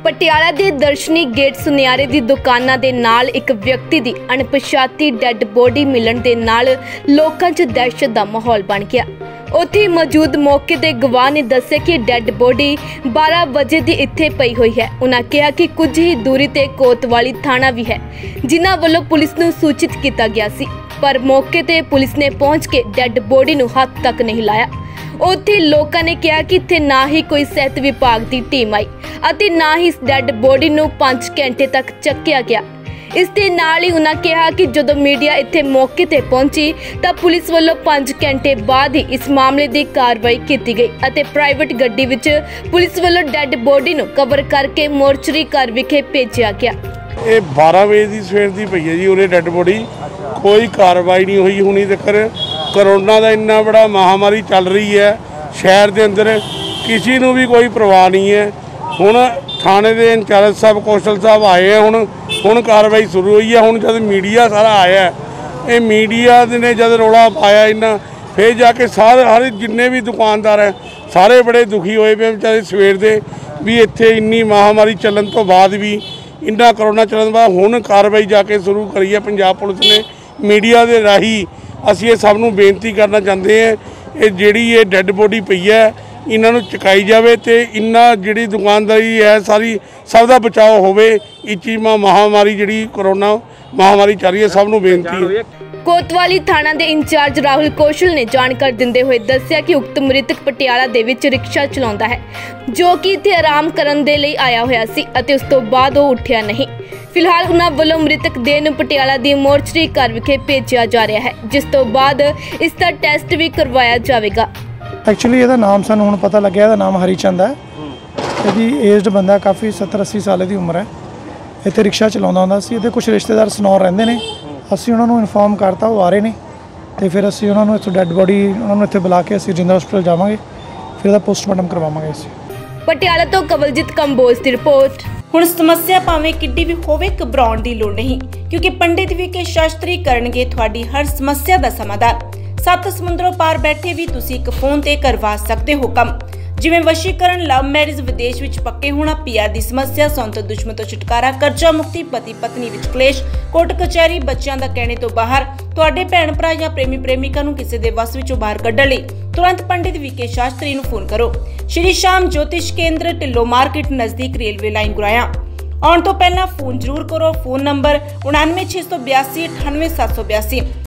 ਪਟਿਆਲਾ ਦੇ ਦਰਸ਼ਨੀ ਗੇਟ ਸੁਨਿਆਰੇ ਦੀ ਦੁਕਾਨਾਂ ਦੇ ਨਾਲ ਇੱਕ ਵਿਅਕਤੀ ਦੀ ਅਣਪਛਾਤੀ ਡੈੱਡ ਬੋਡੀ ਮਿਲਣ ਦੇ ਨਾਲ ਲੋਕਾਂ 'ਚ ਦਹਿਸ਼ਤ ਦਾ ਮਾਹੌਲ ਬਣ ਗਿਆ। ਉੱਥੇ ਮੌਜੂਦ ਮੌਕੇ ਦੇ ਗਵਾਹ ਨੇ ਦੱਸਿਆ ਕਿ ਡੈੱਡ ਬੋਡੀ 12 ਵਜੇ ਦੀ ਇੱਥੇ ਪਈ ਹੋਈ ਹੈ। ਉਹਨਾਂ ਕਿਹਾ ਕਿ ਕੁਝ ਹੀ ਦੂਰੀ ਤੇ ਕੋਤਵਾਲੀ ਥਾਣਾ ਵੀ ਹੈ, ਜਿਨ੍ਹਾਂ ਵੱਲੋਂ ਪੁਲਿਸ ਨੂੰ ਸੂਚਿਤ ਕੀਤਾ ਗਿਆ ਸੀ, ਪਰ ਮੌਕੇ ਤੇ ਪੁਲਿਸ ਨੇ ਪਹੁੰਚ ਕੇ ਡੈੱਡ ਬੋਡੀ ਨੂੰ ਹੱਥ ਤੱਕ नहीं ਲਾਇਆ। ਉੱਥੇ ਲੋਕਾਂ ਨੇ ਕਿਹਾ ਕਿ ਇੱਥੇ ਨਾ ਹੀ ਕੋਈ ਸਿਹਤ ਵਿਭਾਗ ਦੀ ਟੀਮ ਆਈ ਅਤੇ ਨਾ ਹੀ ਇਸ ਡੈੱਡ ਬੋਡੀ ਨੂੰ 5 ਘੰਟੇ ਤੱਕ ਚੱਕਿਆ ਗਿਆ। ਇਸ ਦੇ ਨਾਲ ਹੀ ਉਹਨਾਂ ਕਿਹਾ ਕਿ ਜਦੋਂ ਮੀਡੀਆ ਇੱਥੇ ਮੌਕੇ ਤੇ ਪਹੁੰਚੀ ਤਾਂ ਪੁਲਿਸ ਵੱਲੋਂ 5 ਘੰਟੇ ਬਾਅਦ ਹੀ ਇਸ ਮਾਮਲੇ ਦੀ ਕਾਰਵਾਈ ਕੀਤੀ ਗਈ ਅਤੇ ਪ੍ਰਾਈਵੇਟ ਗੱਡੀ ਵਿੱਚ ਪੁਲਿਸ ਵੱਲੋਂ ਡੈੱਡ ਬੋਡੀ ਨੂੰ ਕਵਰ ਕਰਕੇ ਮੋਰਚਰੀ ਘਰ ਵਿਖੇ ਭੇਜਿਆ ਗਿਆ। ਇਹ 12 ਵਜੇ ਦੀ ਸਵੇਰ ਦੀ ਪਈ ਹੈ ਜੀ ਉਰੇ ਡੈੱਡ ਬੋਡੀ, ਕੋਈ ਕਾਰਵਾਈ नहीं हुई हुणी तक। करोना का इन्ना बड़ा महामारी चल रही है शहर के अंदर, किसी को भी कोई परवाह नहीं है। हुण थाने के इंचार्ज साहब कौशल साहब आए हैं, हुण कार्रवाई शुरू हुई है। हुण जब मीडिया सारा आया, ये मीडिया ने जब रौला पाया इन्ना, फिर जाके सारे हर जिन्ने भी दुकानदार हैं सारे बड़े दुखी होए पे बेचारे सवेर दे भी इत्थे इन्नी महामारी चलन तो बाद भी इन्ना करोना चलन बाद हुण कार्रवाई जाके शुरू करी है पंजाब पुलिस ने। मीडिया के राही असीं सब नूं बेनती करना चाहते हैं, ये जिहड़ी ये डैड बॉडी पई है इन्हां नूं चुकाई जावे ते इन्ना जिहड़ी दुकानदारी है सारी सब दा बचाव होवे। इस चीज़ महामारी जिहड़ी करोना महामारी चल रही है, सब नूं बेनती है। कोतवाली थाना के इंचार्ज राहुल कौशल ने जानकारी दिंदे हुए दस्सिया कि उक्त मृतक पटियाला दे विच रिक्शा चलाउंदा है, जो कि इत्थे आराम करन दे लई आया होया सी अते उस तो बाद वो उठिया नहीं। फिलहाल उन्हां वल्लों मृतक देह नूं पटियाला दी मोर्चरी घर विखे भेजिया जा रहा है, जिस तो बाद इसका टेस्ट भी करवाया जाएगा। एक्चुअली ਇਹਦਾ ਨਾਮ ਸਾਨੂੰ ਹੁਣ ਪਤਾ ਲੱਗਿਆ, ਇਹਦਾ ਨਾਮ ਹਰੀਚੰਦ ਹੈ। ਇਹਦੀ ਏਜਡ ਬੰਦਾ, ਕਾਫੀ 70-80 ਸਾਲ ਦੀ ਉਮਰ ਹੈ। ਇੱਥੇ ਰਿਕਸ਼ਾ ਚਲਾਉਂਦਾ ਹੁੰਦਾ ਸੀ। ਇਹਦੇ ਕੁਝ ਰਿਸ਼ਤੇਦਾਰ ਸਨੌਰ ਰਹਿੰਦੇ ਨੇ, ਅਸੀਂ ਉਹਨਾਂ ਨੂੰ ਇਨਫੋਰਮ ਕਰਤਾ, ਉਹ ਆ ਰਹੇ ਨੇ ਤੇ ਫਿਰ ਅਸੀਂ ਉਹਨਾਂ ਨੂੰ ਇੱਥੋਂ ਡੈੱਡ ਬੋਡੀ ਉਹਨਾਂ ਨੂੰ ਇੱਥੇ ਬੁਲਾ ਕੇ ਅਸੀਂ ਰਜਿੰਦਰਾ ਹਸਪਤਾਲ ਜਾਵਾਂਗੇ, ਫਿਰ ਇਹਦਾ ਪੋਸਟਮਾਰਟਮ ਕਰਵਾਵਾਂਗੇ ਅਸੀਂ। ਪਟਿਆਲਾ ਤੋਂ ਕਵਲਜੀਤ ਕੰਬੋਜ ਦੀ ਰਿਪੋਰਟ। ਹੁਣ ਸਮੱਸਿਆ ਭਾਵੇਂ ਕਿੱਡੀ ਵੀ ਹੋਵੇ, ਘਬਰਾਉਣ ਦੀ ਲੋੜ ਨਹੀਂ, ਕਿਉਂਕਿ ਪੰਡਿਤ VK ਸ਼ਾਸਤਰੀ ਕਰਨਗੇ ਤੁਹਾਡੀ ਹਰ ਸਮੱਸਿਆ ਦਾ ਸਮਾਧਾਨ। 7 ਸਮੁੰਦਰੋਂ ਪਾਰ ਬੈਠੇ ਵੀ ਤੁਸੀਂ ਇੱਕ ਫੋਨ ਤੇ ਕਰਵਾ ਸਕਦੇ ਹੋ ਕੰਮ, ਜਿਵੇਂ ਵਸ਼ੀਕਰਨ, ਲਵ ਮੈਰਿਜ, ਵਿਦੇਸ਼ ਵਿੱਚ ਪੱਕੇ ਹੋਣਾ, PR ਦੀ ਸਮੱਸਿਆ, ਸੌਣ ਤੋਂ ਦੁਸ਼ਮਣ ਤੋਂ ਛੁਟਕਾਰਾ, ਕਰਜ਼ਾ ਮੁਕਤੀ, ਪਤੀ ਪਤਨੀ ਵਿੱਚ ਕਲੇਸ਼, ਕੋਰਟ ਕਚਹਿਰੀ, ਬੱਚਿਆਂ ਦਾ ਕਹਿਣੇ ਤੋਂ ਬਾਹਰ, ਤੁਹਾਡੇ ਭੈਣ ਭਰਾ ਜਾਂ ਪ੍ਰੇਮੀ ਪ੍ਰੇਮਿਕਾ ਨੂੰ ਕਿਸੇ ਦੇ ਵਸ ਵਿੱਚੋਂ ਬਾਹਰ ਕੱਢਣ ਲਈ तुरंत पंडित VK शास्त्री ਨੂੰ ਫੋਨ ਕਰੋ। श्री श्याम ज्योतिष केंद्र ਢਿੱਲੋਂ मार्केट नजदीक रेलवे लाइन गुराया। आने तो पहला फोन जरूर करो। Phone number 99 682 98 782।